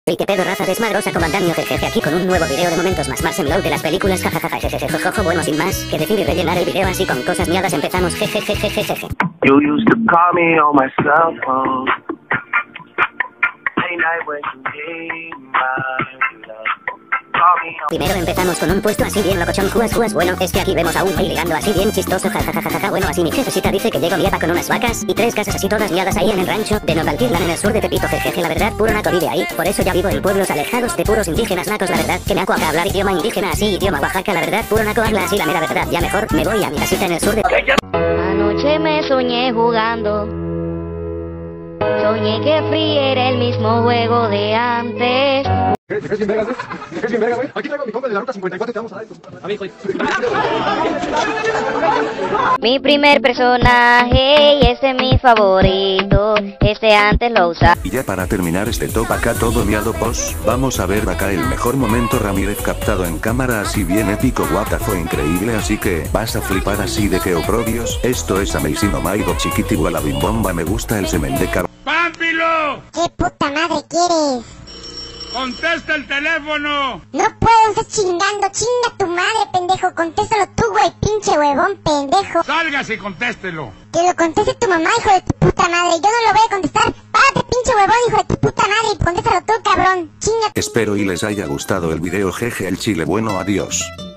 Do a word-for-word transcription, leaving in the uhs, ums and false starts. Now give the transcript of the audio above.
Y qué pedo, raza desmadrosa comandante, jejeje, aquí con un nuevo video de momentos más más en low de las películas, jajajaja, jejeje, jojojo, bueno, sin más que decir y rellenar el video así con cosas miadas, empezamos, jejejejejeje. You used to call me on my cell phone. Late night when you need my love. Primero empezamos con un puesto así bien locochón, juas juas, bueno, es que aquí vemos a un güey ligando así bien chistoso, jajajajaja, bueno, así mi jefecita dice que llego liada con unas vacas y tres casas así todas liadas ahí en el rancho de Novaltirlan en el sur de Tepito, jejeje, la verdad, puro naco vive ahí, por eso ya vivo en pueblos alejados de puros indígenas nacos, la verdad, que naco acá hablar idioma indígena así, idioma Oaxaca, la verdad, puro naco habla así la mera verdad, ya mejor me voy a mi casita en el sur de... Anoche me soñé jugando, soñé que Free era el mismo juego de antes. ¿Te crees bien vergas, güey? ¿Te crees bien vergas, güey? Aquí traigo a mi compa de la ruta cincuenta y cuatro y te vamos a dar esto. A mi hijo. Mi primer personaje y ese es mi favorito, este antes lo usaba. Y ya para terminar este top acá todo miado pos, vamos a ver acá el mejor momento Ramírez captado en cámara así bien épico, guata fue increíble así que vas a flipar así de que oprobios, esto es amazing oh my god chiquitiguo la bimbomba me gusta el semen de car... ¡Pámpilo! ¿Qué puta madre quieres? ¡Contesta el teléfono! No puedo, estás chingando, chinga tu madre, pendejo, contéstalo tú, güey, pinche huevón, pendejo. ¡Sálgase y contéstelo! Que lo conteste tu mamá, hijo de tu puta madre, yo no lo voy a contestar. Párate, pinche huevón, hijo de tu puta madre, y contéstalo tú, cabrón, chinga. Espero y les haya gustado el video jeje el chile bueno adiós.